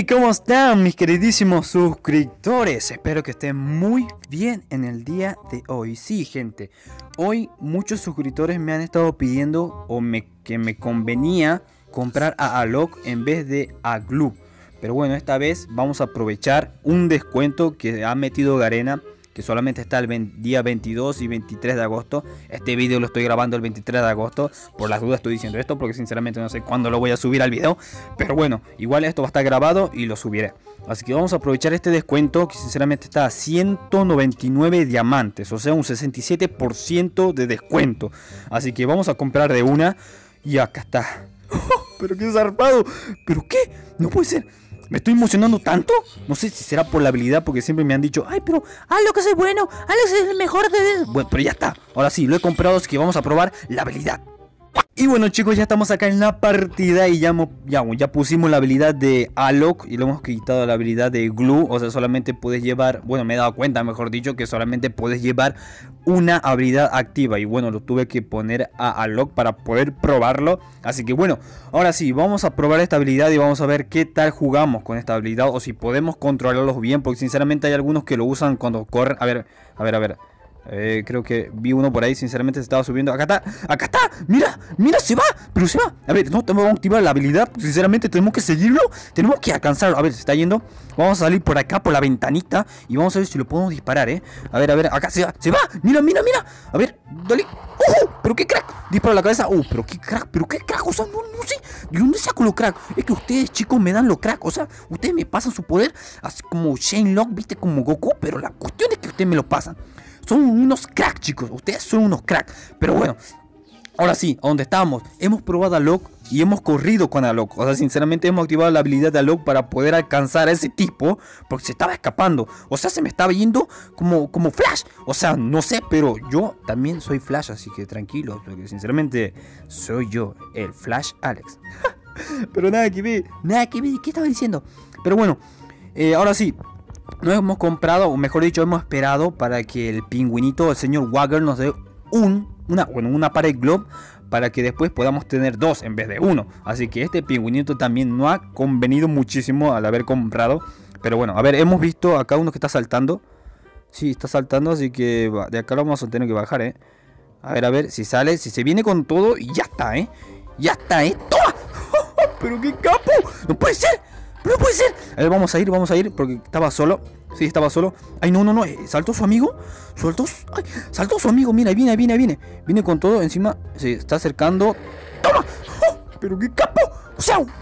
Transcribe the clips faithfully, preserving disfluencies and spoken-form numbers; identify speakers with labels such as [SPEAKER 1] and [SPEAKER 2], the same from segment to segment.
[SPEAKER 1] Hey, ¿cómo están mis queridísimos suscriptores? Espero que estén muy bien en el día de hoy. Sí, gente, hoy muchos suscriptores me han estado pidiendo o me, que me convenía comprar a Alok en vez de a Glue. Pero bueno, esta vez vamos a aprovechar un descuento que ha metido Garena, que solamente está el día veintidós y veintitrés de agosto. Este video lo estoy grabando el veintitrés de agosto. Por las dudas estoy diciendo esto porque sinceramente no sé cuándo lo voy a subir al video. Pero bueno, igual esto va a estar grabado y lo subiré. Así que vamos a aprovechar este descuento que sinceramente está a ciento noventa y nueve diamantes. O sea, un sesenta y siete por ciento de descuento. Así que vamos a comprar de una. Y acá está. Pero qué zarpado. ¿Pero qué? No puede ser. Me estoy emocionando tanto. No sé si será por la habilidad, porque siempre me han dicho: ay, pero Alok es bueno, Alok es el mejor de... Bueno, pero ya está. Ahora sí, lo he comprado, así que vamos a probar la habilidad. Y bueno, chicos, ya estamos acá en la partida y ya, ya, ya pusimos la habilidad de Alok y le hemos quitado la habilidad de Glue. O sea, solamente puedes llevar, bueno, me he dado cuenta, mejor dicho, que solamente puedes llevar una habilidad activa. Y bueno, lo tuve que poner a Alok para poder probarlo. Así que bueno, ahora sí, vamos a probar esta habilidad y vamos a ver qué tal jugamos con esta habilidad. O si podemos controlarlos bien, porque sinceramente hay algunos que lo usan cuando corren. A ver, a ver, a ver. Eh, creo que vi uno por ahí, sinceramente se estaba subiendo. Acá está, acá está, mira, mira, se va, pero se va. A ver, no tenemos que activar la habilidad. Sinceramente tenemos que seguirlo, tenemos que alcanzarlo. A ver, se está yendo. Vamos a salir por acá, por la ventanita. Y vamos a ver si lo podemos disparar, eh. A ver, a ver, acá se va, se va, mira, mira, mira. A ver, dale. ¡Uh! Pero qué crack, disparo a la cabeza. Uh, pero qué crack, pero qué crack. O sea, no, no sé, ¿de dónde saco lo crack? Es que ustedes, chicos, me dan lo crack. O sea, ustedes me pasan su poder así como Shane Lock, viste, como Goku. Pero la cuestión es que ustedes me lo pasan. Son unos crack, chicos. Ustedes son unos crack. Pero bueno, ahora sí, a donde estábamos. Hemos probado a Alok y hemos corrido con Alok. O sea, sinceramente hemos activado la habilidad de Alok para poder alcanzar a ese tipo, porque se estaba escapando. O sea, se me estaba yendo como, como Flash. O sea, no sé, pero yo también soy Flash, así que tranquilos, porque sinceramente soy yo, el Flash Alex. Pero nada que ver, nada que ver. ¿Qué estaba diciendo? Pero bueno, eh, ahora sí. No hemos comprado, o mejor dicho, hemos esperado para que el pingüinito, el señor Wagger, nos dé un, una, bueno, una pared globe para que después podamos tener dos en vez de uno. Así que este pingüinito también no ha convenido muchísimo al haber comprado. Pero bueno, a ver, hemos visto acá uno que está saltando. Sí, está saltando, así que de acá lo vamos a tener que bajar, eh. A ver, a ver, si sale, si se viene con todo y ya está, eh. Ya está, eh. ¡Toma! ¡Pero qué capo! ¡No puede ser! ¡No puede ser! A ver, vamos a ir, vamos a ir, porque estaba solo. Sí, estaba solo. Ay, no, no, no. ¿Saltó su amigo? ¿Saltó? Ay, saltó su amigo. Mira, viene, viene, viene. Viene con todo. Encima se está acercando. ¡Toma! ¡Oh! ¡Pero qué capo! O sea, ¿what?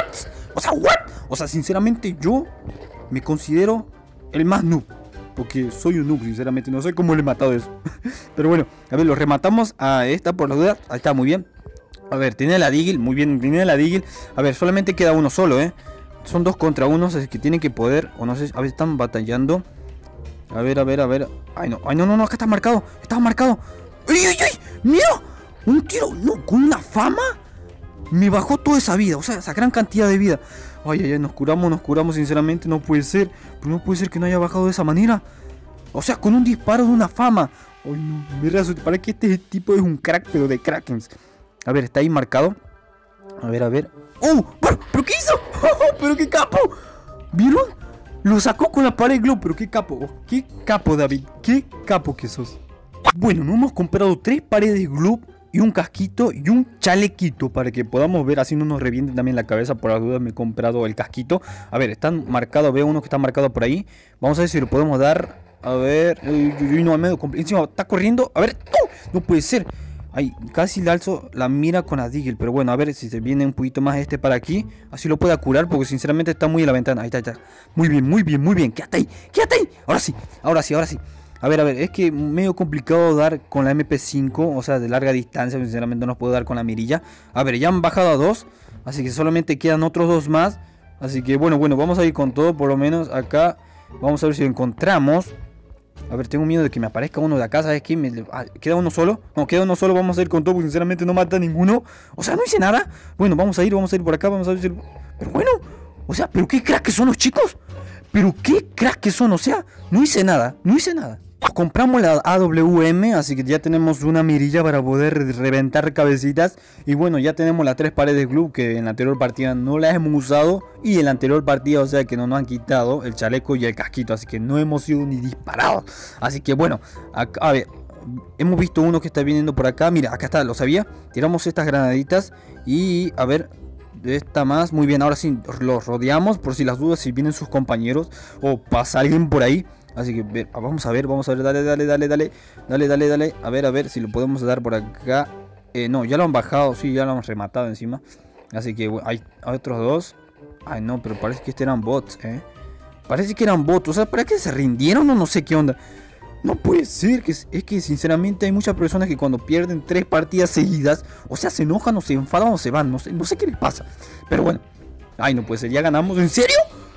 [SPEAKER 1] O sea, ¿what? O sea, sinceramente, yo me considero el más noob. Porque soy un noob, sinceramente. No sé cómo le he matado eso. Pero bueno, a ver, lo rematamos a esta por las dudas. Ahí está, muy bien. A ver, tiene la Deagle. Muy bien, tiene la Deagle. A ver, solamente queda uno solo, ¿eh? Son dos contra uno, así que tienen que poder. O no sé, a ver, están batallando. A ver, a ver, a ver. Ay, no, ay, no, no, no, acá está marcado. Está marcado. ¡Ay, ay, ay! ¡Mira! Un tiro, no, con una fama. Me bajó toda esa vida, o sea, esa gran cantidad de vida. Ay, ay, ay, nos curamos, nos curamos, sinceramente, no puede ser. Pero no puede ser que no haya bajado de esa manera. O sea, con un disparo de una fama. Ay, no, me resulta, para que este tipo es un crack, pero de krakens. A ver, está ahí marcado. A ver, a ver. ¡Oh! ¿Pero, ¿pero qué hizo? ¡Oh, pero qué capo! ¿Vieron? Lo sacó con la pared globe. Pero qué capo. Oh, qué capo, David. Qué capo que sos. Bueno, nos hemos comprado tres paredes globe y un casquito y un chalequito para que podamos ver, así no nos reviente también la cabeza. Por las dudas me he comprado el casquito. A ver, están marcados. Veo uno que está marcado por ahí. Vamos a ver si lo podemos dar. A ver. Uy, uy, uy, no, medio encima está corriendo. A ver. ¡Oh! No puede ser. Ay, casi le alzo la mira con la Deagle. Pero bueno, a ver si se viene un poquito más este para aquí. Así lo pueda curar, porque sinceramente está muy en la ventana. Ahí está, ahí está. Muy bien, muy bien, muy bien. Quédate ahí, quédate ahí. Ahora sí, ahora sí, ahora sí. A ver, a ver, es que medio complicado dar con la M P cinco. O sea, de larga distancia. Sinceramente no puedo dar con la mirilla. A ver, ya han bajado a dos. Así que solamente quedan otros dos más. Así que bueno, bueno, vamos a ir con todo. Por lo menos acá. Vamos a ver si lo encontramos. A ver, tengo miedo de que me aparezca uno de acá. ¿Sabes qué? Me... Ah, ¿queda uno solo? No, queda uno solo. Vamos a ir con todo porque sinceramente no mata a ninguno. O sea, no hice nada. Bueno, vamos a ir, vamos a ir por acá. Vamos a ver si... Pero bueno, o sea, ¿pero qué crack que son los chicos? ¿Pero qué crack que son? O sea, no hice nada, no hice nada. Compramos la A W M, así que ya tenemos una mirilla para poder reventar cabecitas. Y bueno, ya tenemos las tres paredes club que en la anterior partida no las hemos usado. Y en la anterior partida, o sea que no nos han quitado el chaleco y el casquito, así que no hemos sido ni disparados. Así que bueno, acá, a ver, hemos visto uno que está viniendo por acá. Mira, acá está, lo sabía. Tiramos estas granaditas y a ver, esta más, muy bien. Ahora sí, los rodeamos por si las dudas, si vienen sus compañeros o pasa alguien por ahí. Así que vamos a ver, vamos a ver, dale, dale, dale, dale, dale, dale, dale, a ver, a ver si lo podemos dar por acá. Eh, no, ya lo han bajado, sí, ya lo han rematado encima. Así que hay, hay otros dos. Ay, no, pero parece que estos eran bots, eh. Parece que eran bots, o sea, ¿para qué se rindieron o no sé qué onda? No puede ser, que es, es que sinceramente hay muchas personas que cuando pierden tres partidas seguidas, o sea, se enojan o se enfadan o se van, no sé, no sé qué les pasa. Pero bueno, ay, no puede ser, ya ganamos, ¿en serio?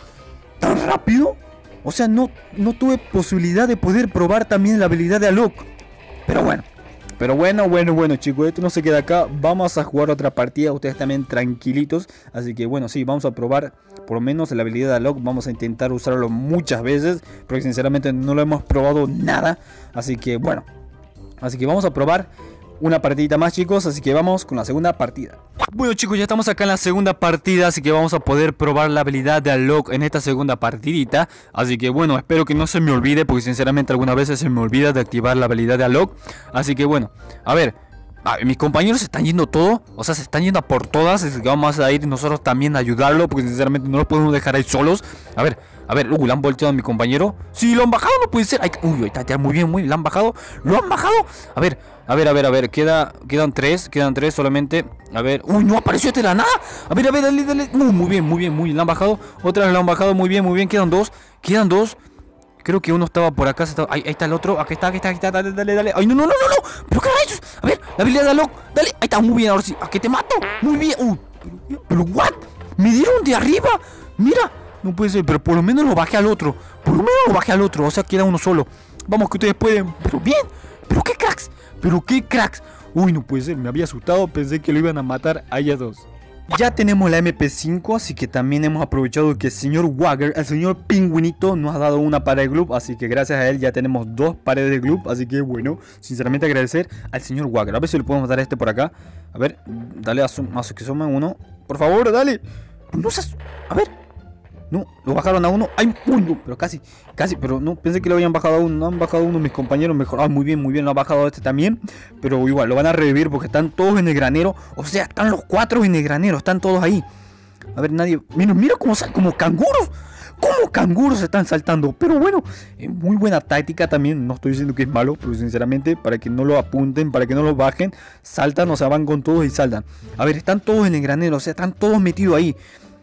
[SPEAKER 1] ¿Tan rápido? O sea, no, no tuve posibilidad de poder probar también la habilidad de Alok. Pero bueno. Pero bueno, bueno, bueno, chicos. Esto no se queda acá. Vamos a jugar otra partida. Ustedes también tranquilitos. Así que bueno, sí, vamos a probar por lo menos la habilidad de Alok. Vamos a intentar usarlo muchas veces. Porque sinceramente no lo hemos probado nada. Así que bueno. Así que vamos a probar una partidita más, chicos, así que vamos con la segunda partida. Bueno, chicos, ya estamos acá en la segunda partida, así que vamos a poder probar la habilidad de Alok en esta segunda partidita. Así que bueno, espero que no se me olvide, porque sinceramente algunas veces se me olvida de activar la habilidad de Alok. Así que bueno, a ver, a ver, mis compañeros se están yendo todo, o sea, se están yendo a por todas, así que vamos a ir nosotros también a ayudarlo, porque sinceramente no los podemos dejar ahí solos. A ver, a ver, uh, ¿le han volteado a mi compañero? Sí, lo han bajado, no puede ser. Ay, uy, está, está muy bien, muy bien, lo han bajado, lo han bajado. A ver, a ver, a ver, a ver, queda, quedan tres, quedan tres solamente. A ver, uy, no apareció este de la nada. A ver, a ver, dale, dale. Uh, muy bien, muy bien, muy bien, lo han bajado. Otra vez lo han bajado, muy bien, muy bien, quedan dos, quedan dos. Creo que uno estaba por acá, estaba... Ahí, ahí está el otro, aquí está, aquí está, aquí está, dale, dale, dale. Ay, no, no, no, no, no, pero qué rayos. A ver, la habilidad de Alok, dale, ahí está, muy bien, ahora sí, a que te mato, muy bien. Uy, pero, pero, what, me dieron de arriba, mira, no puede ser, pero por lo menos lo bajé al otro, por lo menos lo bajé al otro, o sea, queda uno solo. Vamos que ustedes pueden, pero bien, pero qué cracks, pero qué cracks. Uy, no puede ser, me había asustado, pensé que lo iban a matar a ellas dos. Ya tenemos la M P cinco, así que también hemos aprovechado que el señor Wagger, el señor Pingüinito, nos ha dado una pared de club. Así que gracias a él ya tenemos dos paredes de club. Así que bueno, sinceramente agradecer al señor Wagger. A ver si le podemos dar este por acá. A ver, dale a, su, a su que suma uno. Por favor, dale. No seas... A ver. No, lo bajaron a uno. Ay, uy, no, pero casi, casi, pero no, pensé que lo habían bajado a uno. No han bajado a uno mis compañeros mejor. Ah, muy bien, muy bien, lo ha bajado a este también. Pero igual, lo van a revivir porque están todos en el granero. O sea, están los cuatro en el granero, están todos ahí. A ver, nadie... Mira, mira cómo salen, como canguros. Como canguros se están saltando. Pero bueno, eh, muy buena táctica también. No estoy diciendo que es malo, pero sinceramente, para que no lo apunten, para que no lo bajen, saltan, o sea, van con todos y saltan. A ver, están todos en el granero, o sea, están todos metidos ahí.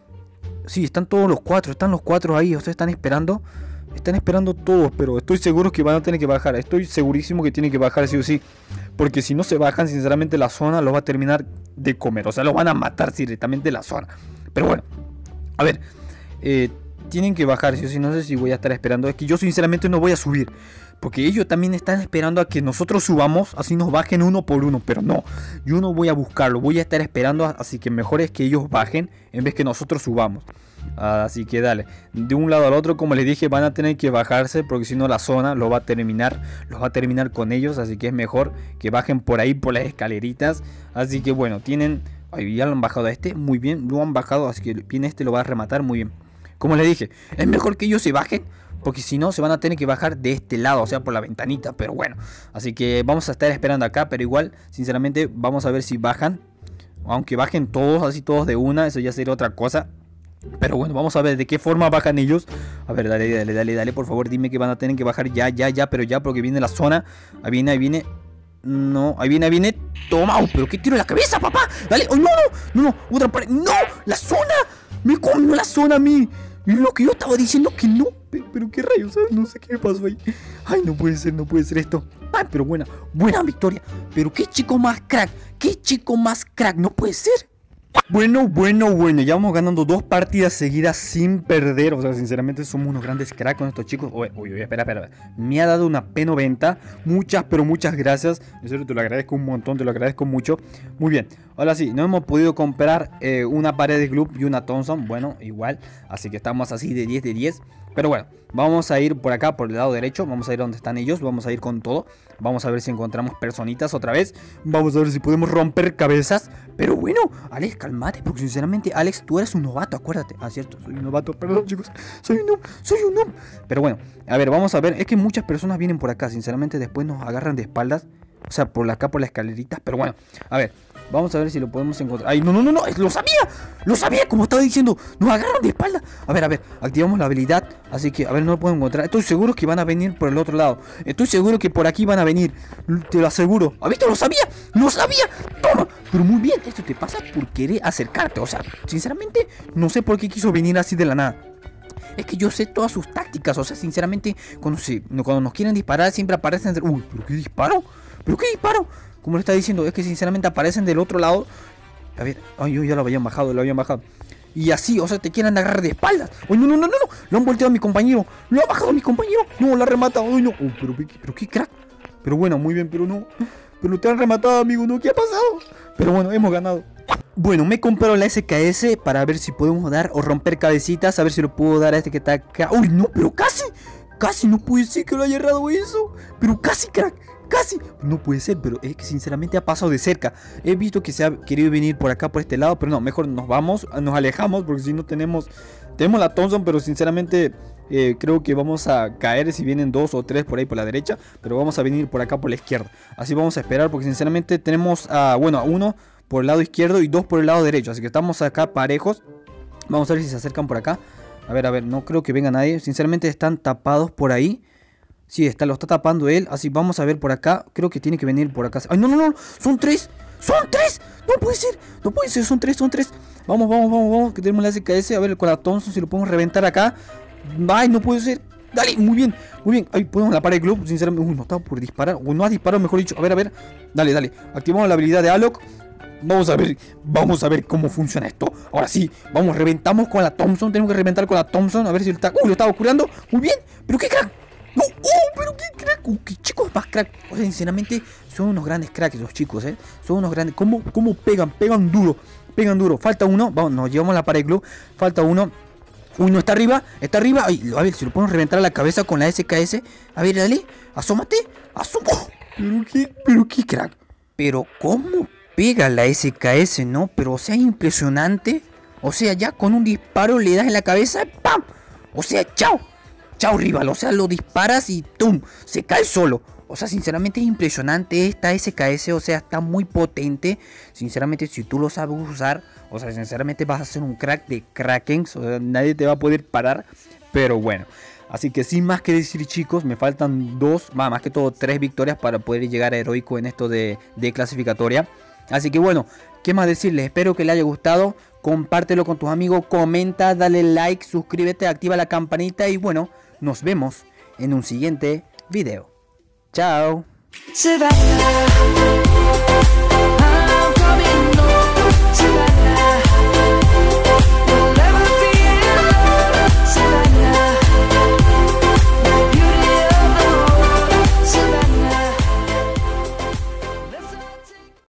[SPEAKER 1] Sí, están todos los cuatro, están los cuatro ahí, o sea, están esperando. Están esperando todos, pero estoy seguro que van a tener que bajar. Estoy segurísimo que tienen que bajar sí o sí. Porque si no se bajan, sinceramente la zona los va a terminar de comer. O sea, los van a matar directamente la zona. Pero bueno, a ver, eh, tienen que bajar sí o sí, no sé si voy a estar esperando. Es que yo sinceramente no voy a subir, porque ellos también están esperando a que nosotros subamos, así nos bajen uno por uno. Pero no, yo no voy a buscarlo, voy a estar esperando. Así que mejor es que ellos bajen en vez que nosotros subamos. Así que dale, de un lado al otro, como les dije, van a tener que bajarse, porque si no la zona lo va a terminar, los va a terminar con ellos. Así que es mejor que bajen por ahí, por las escaleritas. Así que bueno, tienen... Ay, ya lo han bajado a este, muy bien, lo han bajado, así que viene este, lo va a rematar, muy bien. Como les dije, es mejor que ellos se bajen, porque si no se van a tener que bajar de este lado, o sea, por la ventanita. Pero bueno, así que vamos a estar esperando acá, pero igual, sinceramente, vamos a ver si bajan. Aunque bajen todos, así todos de una, eso ya sería otra cosa. Pero bueno, vamos a ver de qué forma bajan ellos. A ver, dale, dale, dale, dale, por favor, dime que van a tener que bajar ya, ya, ya, pero ya, porque viene la zona. Ahí viene, ahí viene. No, ahí viene, ahí viene. Toma, oh, pero qué tiro en la cabeza, papá. Dale, oh, no, no, no, no, otra pared. No, la zona. Me comió la zona a mí. Y lo que yo estaba diciendo que no. Pero, pero qué rayos, ¿sabes? No sé qué me pasó ahí. Ay, no puede ser, no puede ser esto. Ay, pero buena, buena victoria. Pero qué chico más crack. Qué chico más crack, no puede ser. Bueno, bueno, bueno, ya vamos ganando dos partidas seguidas sin perder. O sea, sinceramente somos unos grandes cracks con estos chicos. Uy, uy, uy, espera, espera. Me ha dado una P noventa. Muchas, pero muchas gracias. En serio, te lo agradezco un montón, te lo agradezco mucho. Muy bien. Ahora sí, no hemos podido comprar eh, una pared de Gloop y una Thompson. Bueno, igual. Así que estamos así de diez de diez. Pero bueno, vamos a ir por acá, por el lado derecho. Vamos a ir donde están ellos. Vamos a ir con todo. Vamos a ver si encontramos personitas otra vez. Vamos a ver si podemos romper cabezas. Pero bueno, Alex, calmate. Porque sinceramente, Alex, tú eres un novato, acuérdate. Ah, cierto, soy un novato. Perdón, chicos. Soy un noob, soy un noob. Pero bueno, a ver, vamos a ver. Es que muchas personas vienen por acá. Sinceramente, después nos agarran de espaldas. O sea, por acá, por las escaleritas. Pero bueno, a ver. Vamos a ver si lo podemos encontrar. ¡Ay, no, no, no, no! ¡Lo sabía! ¡Lo sabía! Como estaba diciendo, nos agarran de espalda. A ver, a ver, activamos la habilidad. Así que, a ver, no lo puedo encontrar. Estoy seguro que van a venir por el otro lado. Estoy seguro que por aquí van a venir. Te lo aseguro. ¿Has visto? ¡Lo sabía! ¡Lo sabía! ¡Toma! Pero muy bien, esto te pasa por querer acercarte. O sea, sinceramente, no sé por qué quiso venir así de la nada. Es que yo sé todas sus tácticas. O sea, sinceramente, cuando, se, cuando nos quieren disparar, siempre aparecen. Uy, ¿pero qué disparo? ¿Pero qué disparo? Como le está diciendo, es que sinceramente aparecen del otro lado. A ver, ay, yo ya lo habían bajado, lo habían bajado. Y así, o sea, te quieren agarrar de espaldas. Ay, no, no, no, no, no. Lo han volteado a mi compañero. Lo ha bajado a mi compañero. No, lo ha rematado. Ay, no. Oh, pero, pero, pero qué crack. Pero bueno, muy bien, pero no. Pero te han rematado, amigo, ¿no? ¿Qué ha pasado? Pero bueno, hemos ganado. Bueno, me comprado la S K S para ver si podemos dar o romper cabecitas. A ver si lo puedo dar a este que está acá. Uy, no, pero casi. Casi no puede ser que lo haya errado eso. Pero casi, crack. Casi, no puede ser, pero es que sinceramente ha pasado de cerca. He visto que se ha querido venir por acá, por este lado, pero no, mejor nos vamos, nos alejamos, porque si no tenemos, tenemos la Thompson, pero sinceramente eh, creo que vamos a caer si vienen dos o tres por ahí por la derecha, pero vamos a venir por acá por la izquierda. Así vamos a esperar, porque sinceramente tenemos a, bueno, a uno por el lado izquierdo y dos por el lado derecho, así que estamos acá parejos. Vamos a ver si se acercan por acá. A ver, a ver, no creo que venga nadie, sinceramente están tapados por ahí. Sí, está, lo está tapando él. Así, vamos a ver por acá. Creo que tiene que venir por acá. ¡Ay, no, no, no! ¡Son tres! ¡Son tres! ¡No puede ser! ¡No puede ser! ¡Son tres! ¡Son tres! Vamos, vamos, vamos, vamos. Que tenemos la S K S. A ver, con la Thompson si lo podemos reventar acá. ¡Ay, no puede ser! ¡Dale! Muy bien, muy bien. Ahí podemos la pared de Gloop. Sinceramente, uy, no estaba por disparar. O no ha disparado, mejor dicho. A ver, a ver. Dale, dale. Activamos la habilidad de Alok. Vamos a ver, vamos a ver cómo funciona esto. Ahora sí, vamos, reventamos con la Thompson. Tenemos que reventar con la Thompson. A ver si lo está... ¡Uy, lo estaba curando! Muy bien. ¡Pero qué crack! ¡No! ¡Oh! ¡Pero qué crack! ¡Oh, qué chicos más crack! O sea, sinceramente, son unos grandes cracks los chicos, ¿eh? Son unos grandes... ¿Cómo, cómo pegan? Pegan duro. Pegan duro. Falta uno. Vamos, nos llevamos la pared club. Falta uno. Uy, no, está arriba. Está arriba. Ay, a ver, si lo podemos reventar a la cabeza con la S K S. A ver, dale. Asómate. Asómate. ¡Oh! Pero qué... Pero qué crack. Pero cómo pega la S K S, ¿no? Pero, o sea, impresionante. O sea, ya con un disparo le das en la cabeza. ¡Pam! O sea, chao. Chao, rival, o sea, lo disparas y ¡tum! Se cae solo. O sea, sinceramente es impresionante esta S K S, o sea, está muy potente. Sinceramente, si tú lo sabes usar, o sea, sinceramente vas a ser un crack de Krakens. O sea, nadie te va a poder parar. Pero bueno, así que sin más que decir, chicos, me faltan dos, más, más que todo tres victorias para poder llegar a heroico en esto de, de clasificatoria. Así que bueno, ¿qué más decirles? Espero que les haya gustado. Compártelo con tus amigos, comenta, dale like, suscríbete, activa la campanita y bueno, nos vemos en un siguiente video. Chao.